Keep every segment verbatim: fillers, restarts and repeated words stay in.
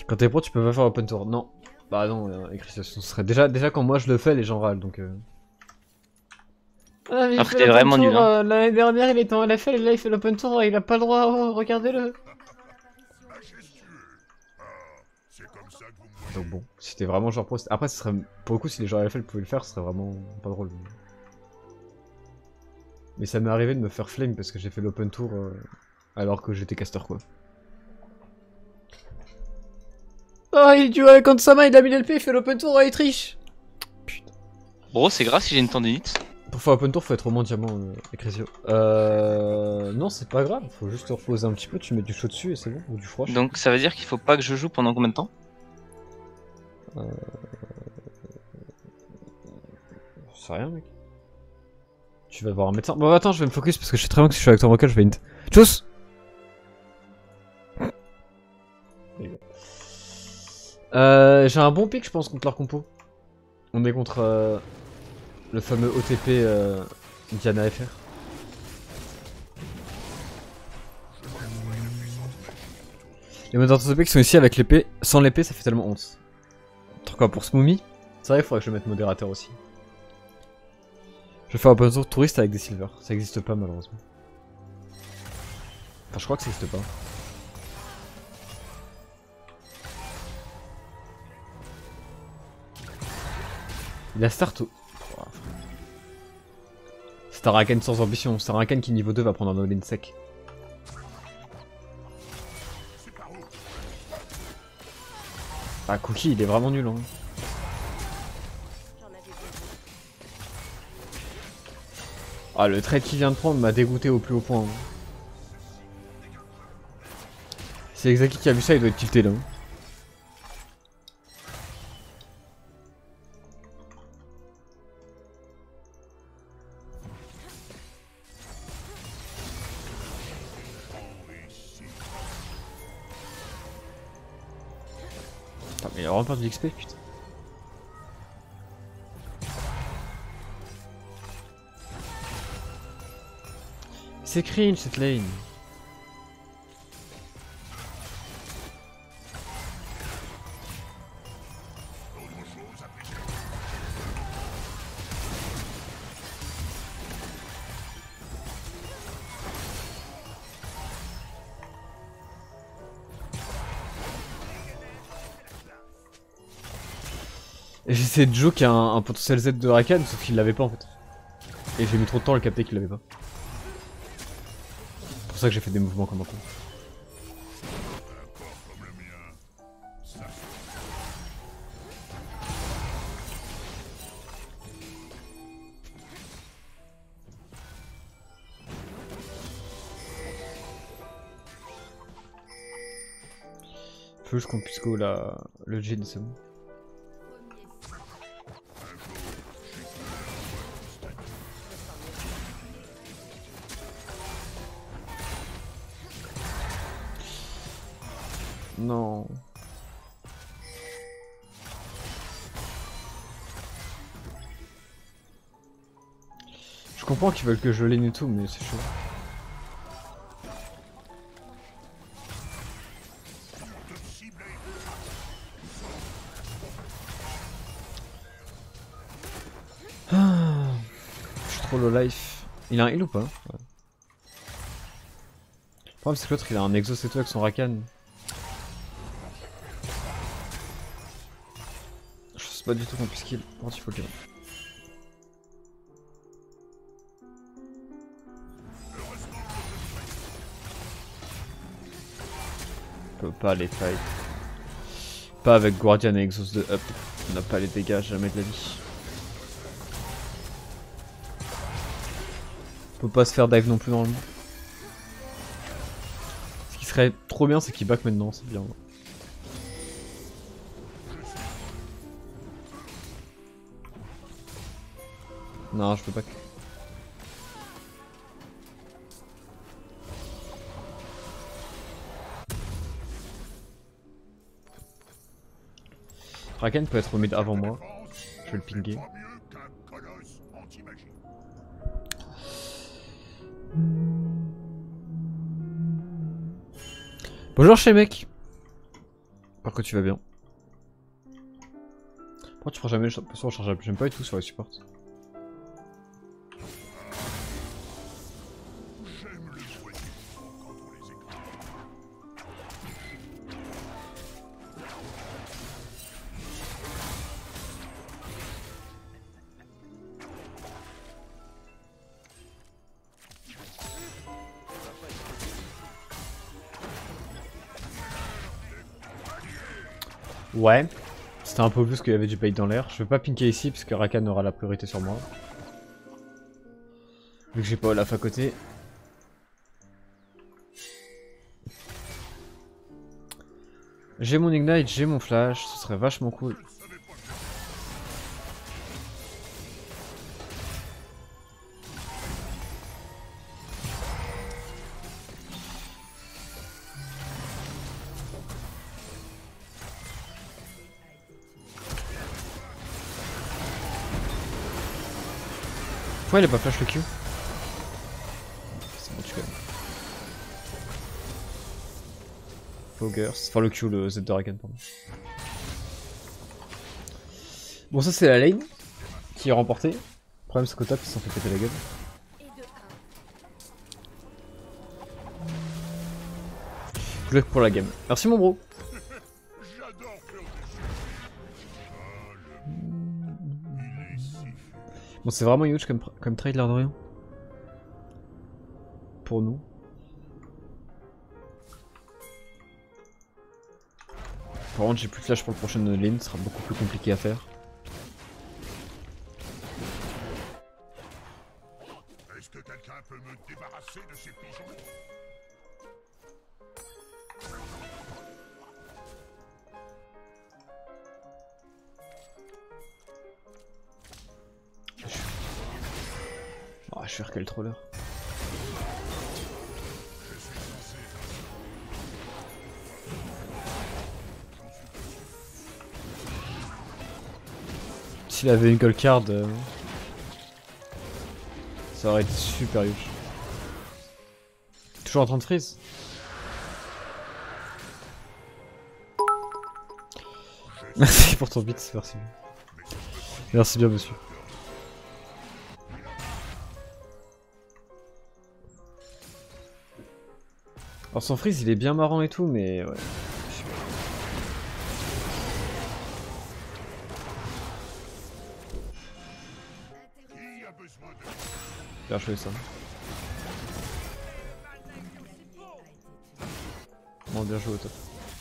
Quand t'es pro, tu peux pas faire open tour. Non. Bah non, euh, écrit ce serait déjà, déjà quand moi je le fais, les gens râlent donc. Euh... Ah, mais il Après fait t'es l'open vraiment tour. nul, hein. Euh, L'année dernière, il était en L F L et là il fait l'open tour. Il a pas le droit. Oh, regardez-le. Donc bon, si c'était vraiment genre pro. Après, ce serait. Pour le coup, si les joueurs L F L pouvaient le faire, ce serait vraiment pas drôle. Mais ça m'est arrivé de me faire flame parce que j'ai fait l'open tour euh, alors que j'étais caster quoi. Oh, il joue avec Ansama, il a mis l'L P, il fait l'open tour, oh, il triche. Putain. Bro, c'est grave si j'ai une tendinite. Pour faire open tour, faut être au moins diamant, euh, Ecrisio. Euh. Non, c'est pas grave, faut juste te reposer un petit peu, tu mets du chaud dessus et c'est bon, ou du froid. Donc ça veut dire qu'il faut pas que je joue pendant combien de temps? Euh. C'est rien, mec. Tu vas voir un médecin. Bon, attends, je vais me focus parce que je sais très bien que si je suis avec ton vocal, je vais int. Tchuss. Euh, j'ai un bon pick, je pense, contre leur compo. On est contre euh, le fameux O T P euh, Diana F R. Les modes d'O T P qui sont ici avec l'épée. Sans l'épée, ça fait tellement honte. En tout cas, pour Smoomy, c'est vrai qu'il faudrait que je le mette modérateur aussi. Je vais faire un tour touriste avec des silver. Ça existe pas, malheureusement. Enfin, je crois que ça existe pas. Il a start au... Oh, Staraken sans ambition. Staraken qui niveau deux va prendre un all-in sec. Ah, Cookie, il est vraiment nul, hein. Ah, le trade qu'il vient de prendre m'a dégoûté au plus haut point. Hein. C'est Exaki qui a vu ça, il doit être tilté là. Hein. Putain, mais il a vraiment perdu l'X P, putain. C'est cringe cette lane. J'ai essayé de joke un, un potentiel Z de Rakan, sauf qu'il l'avait pas en fait. Et j'ai mis trop de temps à le capter qu'il l'avait pas. C'est pour ça que j'ai fait des mouvements comme un con. Faut juste qu'on puisse go la... le Jin, c'est bon. Non. Je comprends qu'ils veulent que je lane et tout, mais c'est chaud. Ah, je suis trop low life. Il a un heal ou pas? Ouais. Le problème c'est que l'autre il a un exhaust et tout avec son Rakan. Je sais pas du tout qu'on puisse kill. Par contre il faut le kill. On peut pas les fight. Pas avec Guardian et exhaust de up. On n'a pas les dégâts jamais de la vie. On peut pas se faire dive non plus normalement. Ce qui serait trop bien c'est qu'il back maintenant, c'est bien. Non, je peux pas. Rakan peut être au mid avant moi. Je vais le pinguer. Bonjour chez mec. Par contre tu vas bien. Pourquoi tu prends jamais le poisson rechargeable? J'aime pas du tout sur les supports. Ouais, c'était un peu obvious qu'il y avait du bait dans l'air. Je vais pas pinker ici parce que Rakan aura la priorité sur moi. Vu que j'ai pas Olaf à côté. J'ai mon Ignite, j'ai mon Flash, ce serait vachement cool. Pourquoi il a pas flash le Q? C'est bon, tu connais. Foggers, enfin le Q, le Z de Rakan, pardon. Bon, ça c'est la lane qui est remportée. Le problème c'est qu'au top ils se sont fait péter la gueule. Good luck pour la game. Merci mon bro. Bon, c'est vraiment huge comme, comme trade, l'air de rien. Pour nous. Par contre, j'ai plus de flash pour le prochain lane, ce sera beaucoup plus compliqué à faire. Est-ce que quelqu'un peut me débarrasser de ces pigeons? Oh, je suis R quel troller. S'il avait une gold card, euh, ça aurait été super huge. Toujours en train de freeze. Merci pour ton beat, merci bien. Merci bien monsieur. Alors son freeze il est bien marrant et tout mais ouais. Bien joué ça. Bon, bien joué au top.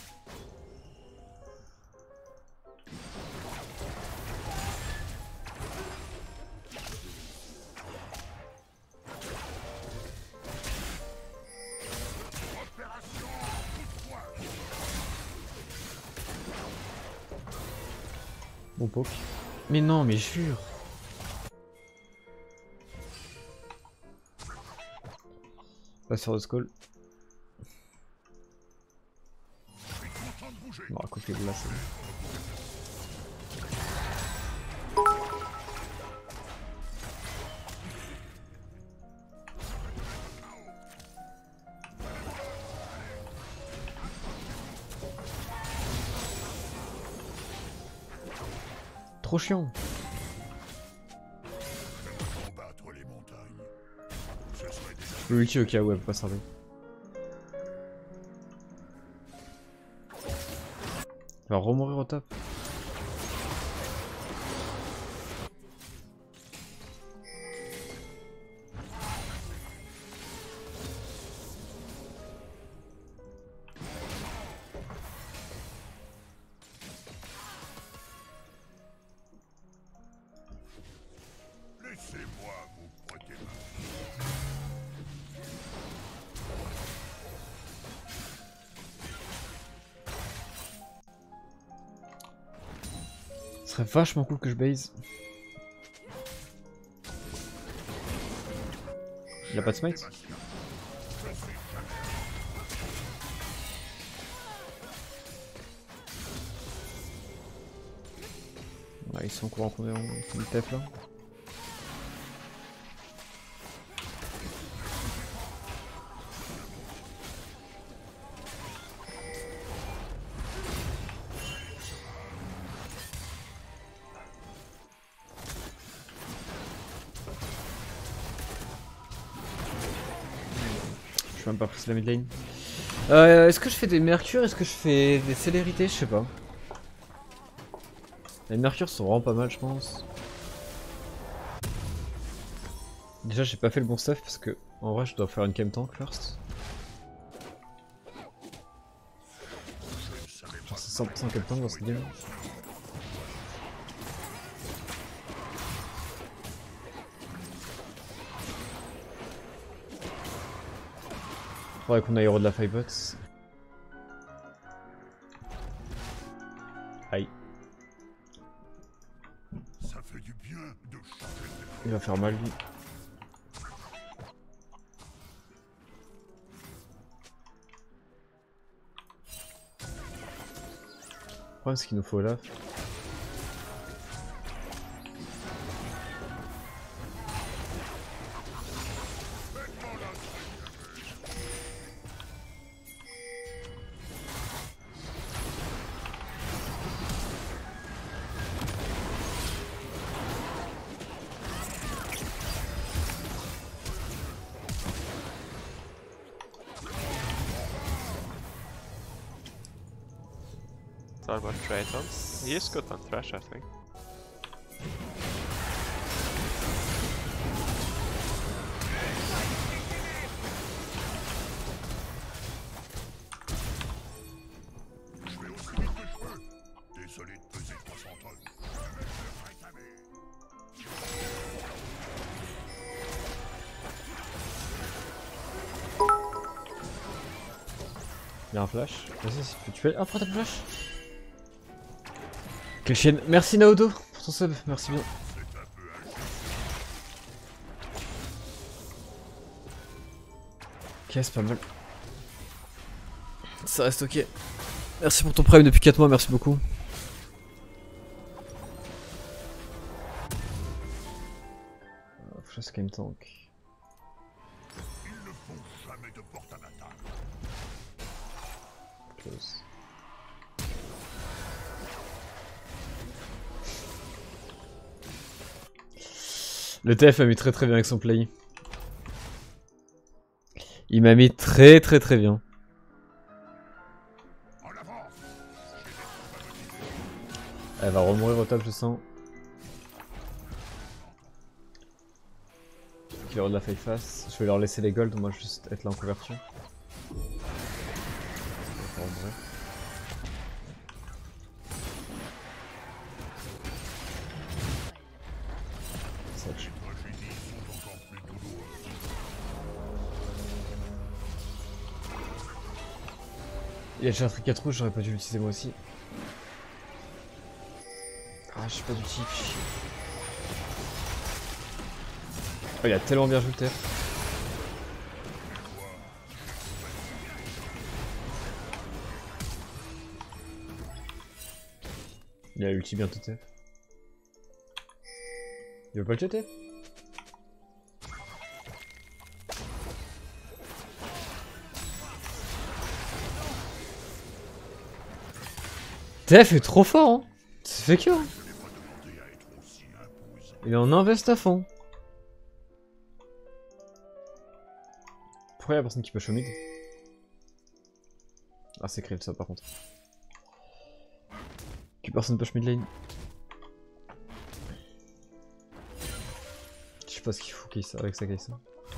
Bon poke. Mais non, mais jure. Pas sur le skull. Bon, à côté de là, c'est bon. Trop chiant. Le ulti au cas où elle peut pas servir. Il va remourir au top. Laissez-moi vous protéger. Ce serait vachement cool que je base. Il a pas de smite? Ouais, ils sont au courant qu'on est en T F là. suis même pas pris la mid lane. Euh, est-ce que je fais des mercures? Est-ce que je fais des célérités? Je sais pas. Les mercures sont vraiment pas mal, je pense. Déjà, j'ai pas fait le bon stuff parce que en vrai, je dois faire une cam tank first. Genre, c'est cent pour cent cam tank dans cette game. Faudrait qu'on aille hero de la five bots. Aïe. Ça fait du bien de changer de... Il va faire mal lui. Le problème c'est qu'il nous faut Olaf. Talk about Triton. He is good on Thresh, I think. Je vais aussi vite que je peux. Désolé de peser trois cents tonnes. Il y a un flash. Vas-y, si tu fais. Ah, prends ta flash. Quelle chienne. Merci Naoto pour ton sub, merci bien. Ok, c'est pas mal. Ça reste ok. Merci pour ton prime depuis quatre mois, merci beaucoup. Faut que je fasse quand même tank. Ils ne font jamais de porte à bâtard. Close. Le T F m'a mis très très bien avec son play. Il m'a mis très très très bien. Elle va remourir au top, je sens. Qu'il aura de la faille face. Je vais leur laisser les golds, moi je vais juste être là en couverture. Il y a déjà un truc à rouge, j'aurais pas dû l'utiliser moi aussi. Ah, j'ai pas d'outil. Oh, il a tellement bien joué le T F. Il a ulti bientôt T F. Il veut pas le jeter? T F est trop fort, hein. C'est fait que hein. Il en investe à fond. Pourquoi y'a personne qui push au mid? Ah, c'est crave ça par contre. Que personne push mid lane. Je sais pas ce qu'il faut qu'il avec ça, ça.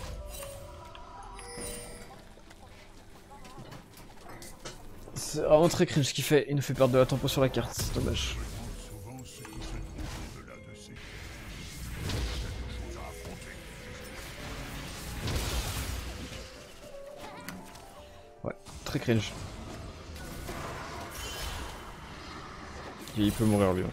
C'est vraiment très cringe ce qu'il fait, il nous fait perdre de la tempo sur la carte, c'est dommage. Ouais, très cringe. Et il peut mourir lui. Hein.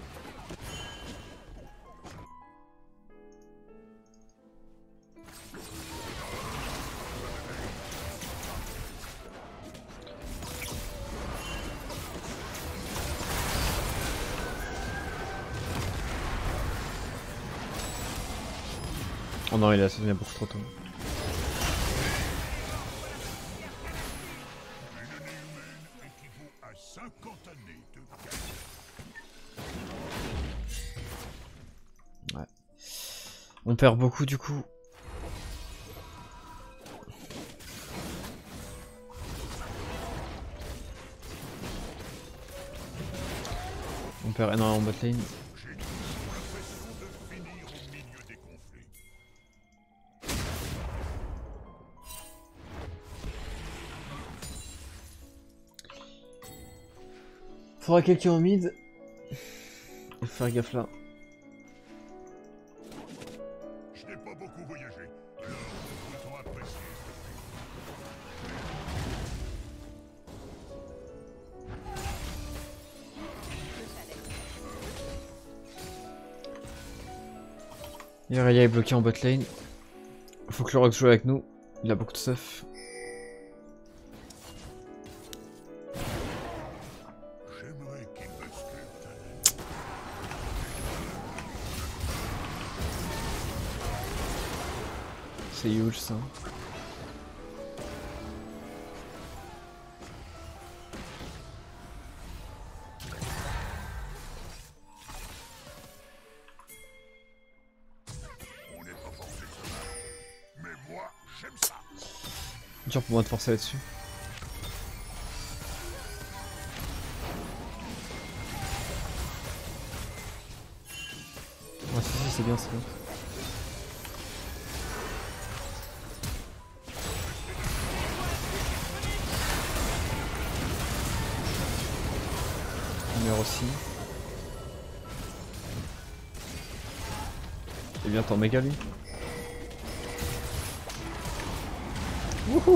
Oh non, il a sonné beaucoup trop tôt. Ouais. On perd beaucoup du coup. On perd énormément en bot lane. J'ai l'impression de finir au milieu des conflits. Faudra quelqu'un en mid. Faut faire gaffe là. Je n'ai pas beaucoup voyagé, alors autant apprécier Irelia est bloqué en bot lane. Faut que le Rox joue avec nous. Il a beaucoup de stuff. J'aimerais qu'il me sculpte. C'est huge ça. On n'est pas forcé de se battre, mais moi, j'aime ça. Dur pour moi de forcer là-dessus. Ah si si c'est bien c'est bien. Il meurt aussi. Et bien t'en méga lui. Wouhou.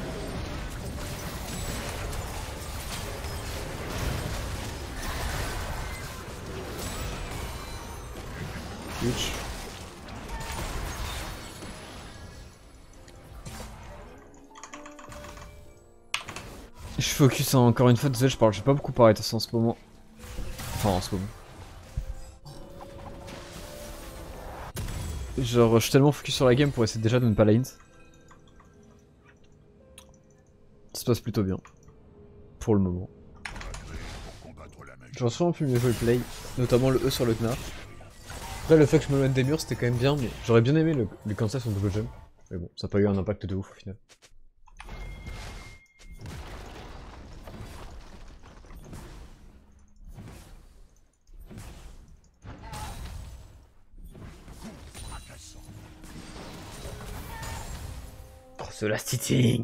Huge. Je focus encore une fois, désolé je parle, je vais pas beaucoup parler de ça en ce moment. Enfin en ce moment. Genre je suis tellement focus sur la game pour essayer déjà de ne pas lane. Ça se passe plutôt bien. Pour le moment. Pour combattre la magie. J'aurais sûrement pu mieux jouer le play, notamment le E sur le Gnar. Après le fait que je me loigne des murs c'était quand même bien, mais j'aurais bien aimé le, le cancel sur double jump. Mais bon, ça n'a pas eu un impact de ouf au final. Oh ce last hitting.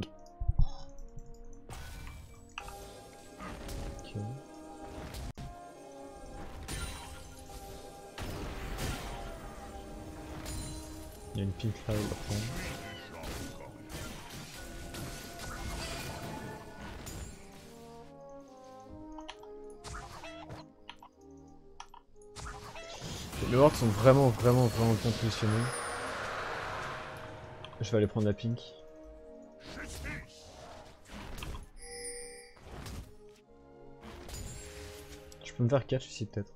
Ok. Il y a une pink là, il va prendre. Les wards sont vraiment vraiment vraiment bien positionnés. Je vais aller prendre la pink. Je peux me faire catch ici peut-être.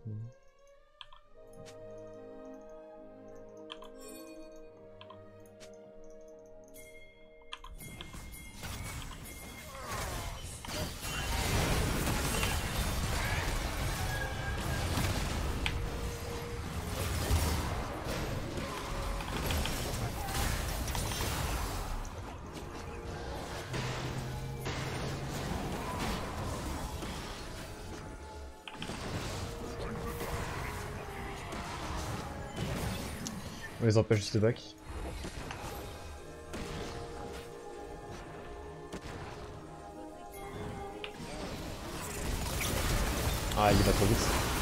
On les empêche juste de back. Ah, il va trop vite.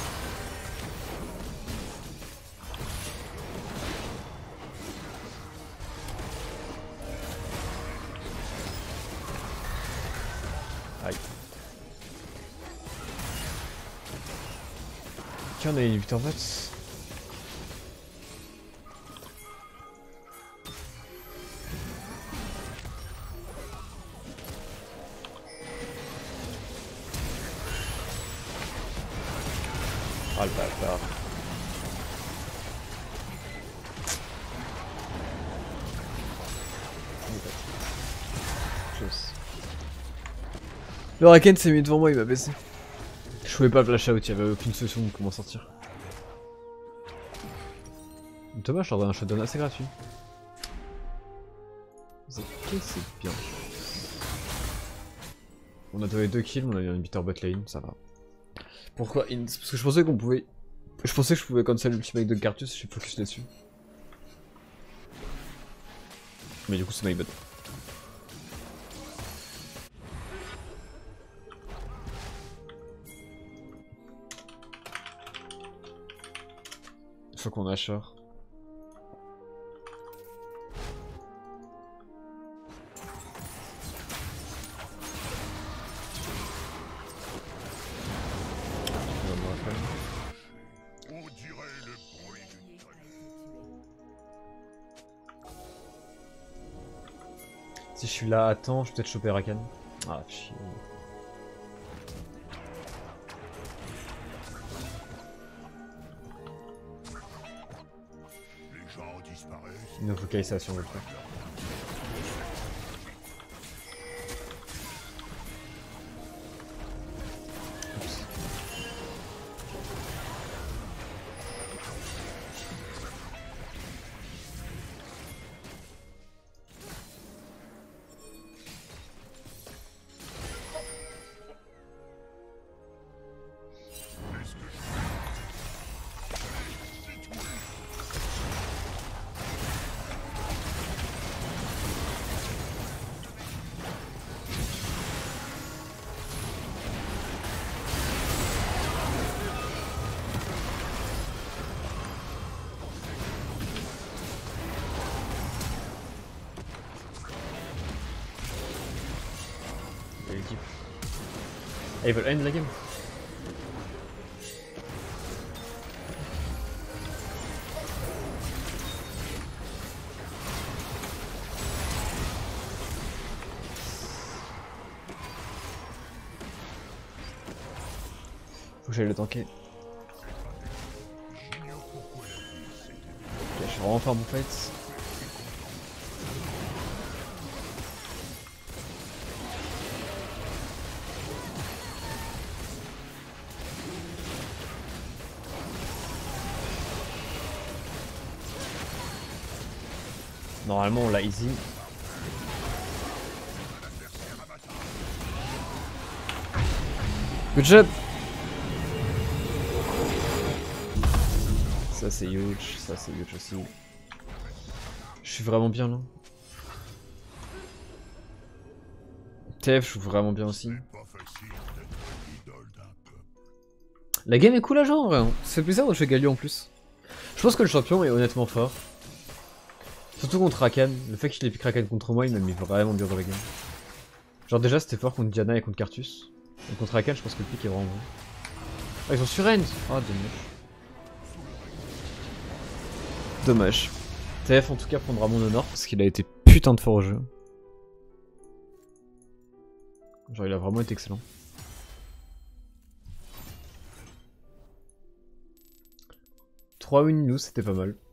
Aïe. Tiens, on a une huit en fait. Ah le bâtard. Le Raken s'est mis devant moi, il m'a baissé. Je pouvais pas flash out, il y avait aucune solution de comment sortir. Dommage, je leur donne un shutdown assez gratuit. Ok, c'est bien. On a donné deux kills, on a eu un beater bot lane, ça va. Pourquoi Int? Parce que je pensais qu'on pouvait... Je pensais que je pouvais cancel l'ultimate de Cartus, je suis focus là-dessus. Mais du coup c'est my bad. Faut qu'on achète. On dirait le bruit d'une tonne. Si je suis là à temps, je peux peut-être choper Rakan. Ah chier. Les gens disparaissent. Une focalisation de le faire. L'équipe. Ah, ils veulent end la game. Faut que j'aille le tanker. Ok, je vais vraiment faire mon fight. Normalement on l'a easy. Good job. Ça c'est huge, ça c'est huge aussi. Je suis vraiment bien là. T F, je joue vraiment bien aussi. Pas facile d'être l'idole d'un peuple. La game est cool à jouer en vrai. Hein. Ça fait plaisir de jouer Galio en plus. Je pense que le champion est honnêtement fort. Surtout contre Rakan. Le fait qu'il ait piqué Rakan contre moi, il m'a mis vraiment bien dans la game. Genre déjà c'était fort contre Diana et contre Cartus. Et contre Rakan, je pense que le pick est vraiment bon. Ah, ils ont sur end. Ah, dommage. Dommage. T F en tout cas prendra mon honneur parce qu'il a été putain de fort au jeu. Genre il a vraiment été excellent. trois wins nous, c'était pas mal.